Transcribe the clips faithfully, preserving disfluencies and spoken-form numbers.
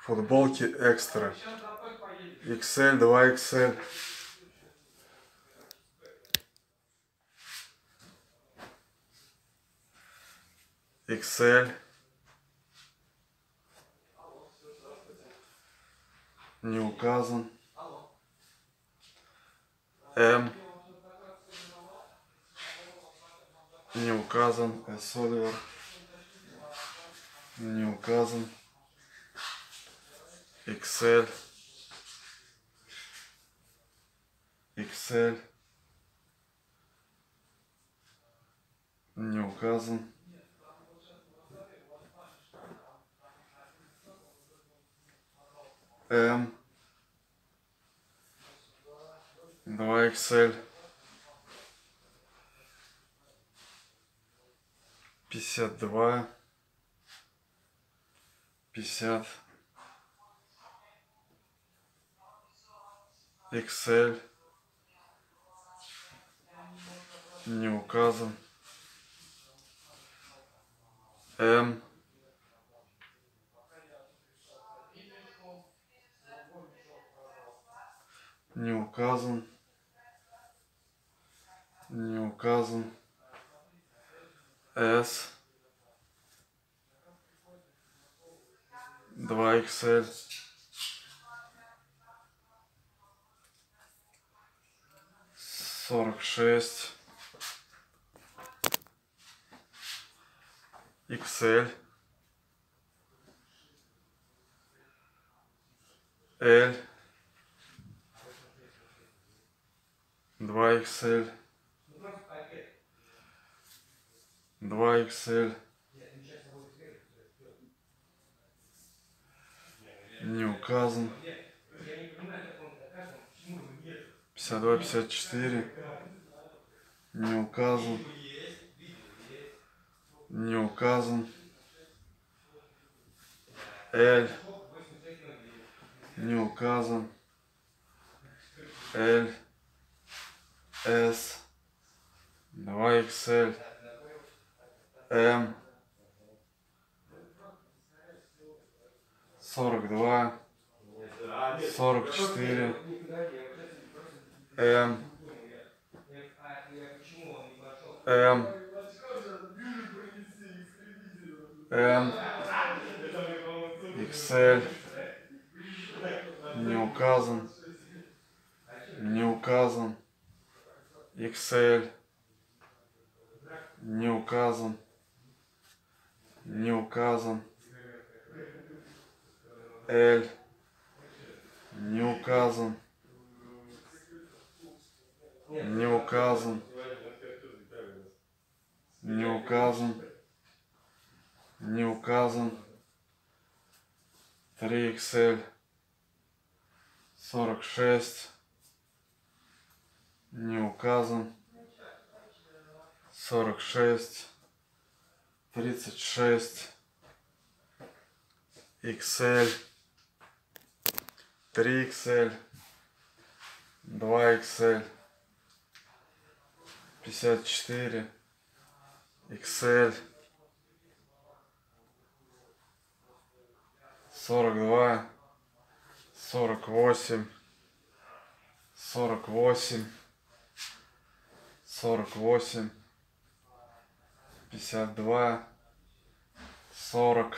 Футболки экстра. икс эль, два икс эль. икс эль. Не указан. М. Не указан. эс Оливер. Не указан. икс эль. икс эль. Не указан. М. два икс эль. пятьдесят два. пятьдесят. икс эль. Не указан. М. Не указан. Не указан. С. два икс эль. сорок шесть. икс эль. L. два икс эль. два икс эль. Не указан. пятьдесят два пятьдесят четыре. Не указан. Не указан. L. Не указан. L. S. два икс эль. М. сорок два. сорок четыре. М. М. М. икс эль. Не указан. Не указан. икс эль. Не указан. Не указан. L. Не указан. Не указан. Не указан. Не указан. три икс эль. сорок шесть. Не указан. сорок шесть. тридцать шесть. икс эль. три икс эль. два икс эль. пятьдесят четыре. икс эль. сорок два. сорок восемь. сорок восемь. сорок восемь. пятьдесят два. сорок.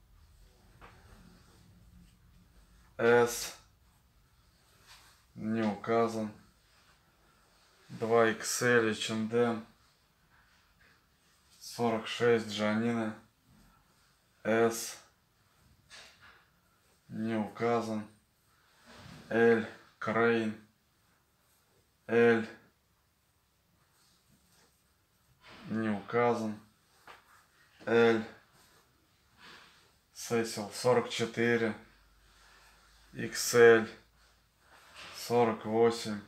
С. Не указан. два икс эль эйч энд эм. сорок шесть Джанина. С. Не указан. L. Крейн. L. Не указан. L. Сесил сорок четыре. икс эль. сорок восемь.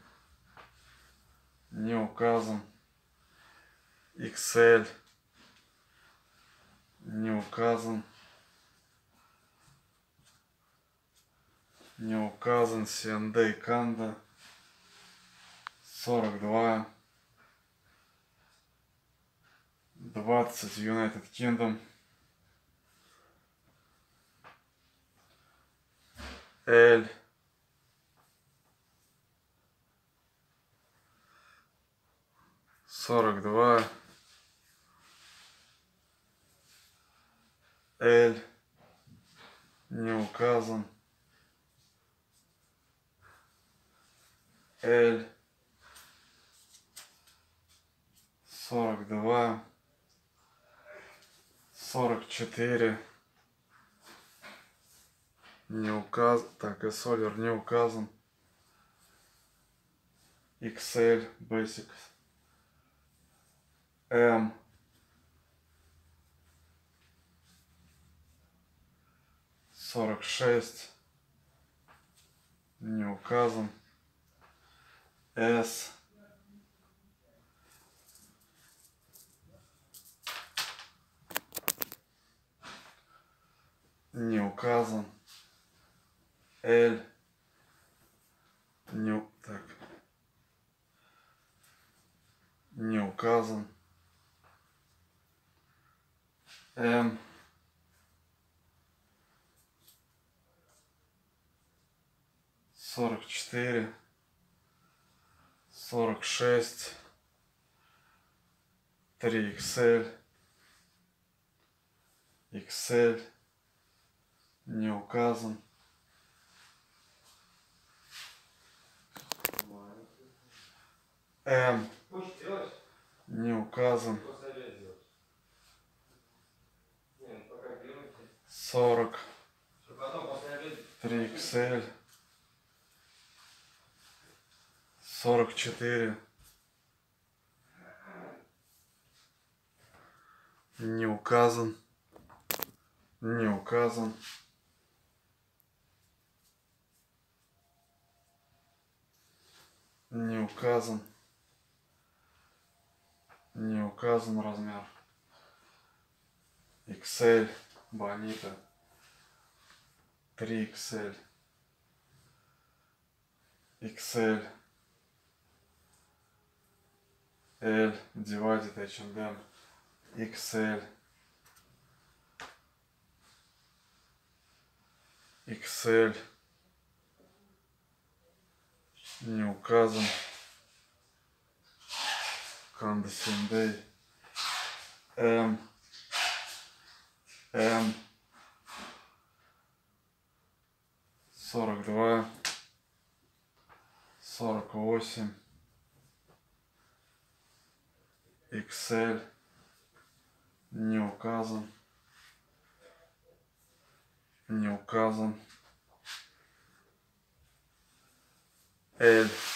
Не указан. икс эль. Не указан. Не указан. си энд эй Канда. сорок два. двадцать United Kingdom. L, сорок два, L, не указан, L, сорок два, сорок четыре, не указан, так, S-Solver не указан, икс эль, Basic, M, сорок шесть, не указан, S, не указан, L, не, так, не указан, M, сорок четыре, сорок шесть, три икс эль, икс эль, не указан, М, не указан, сорок, три икс эль, сорок четыре, не указан, не указан, не указан, не указан размер, икс эль, Bonito, три икс эль, икс эль, L, Divided эйч энд эм, икс эль, икс эль, не указан, Candy Sunday, M, M, сорок два, сорок восемь, икс эль, не указан, не указан, L.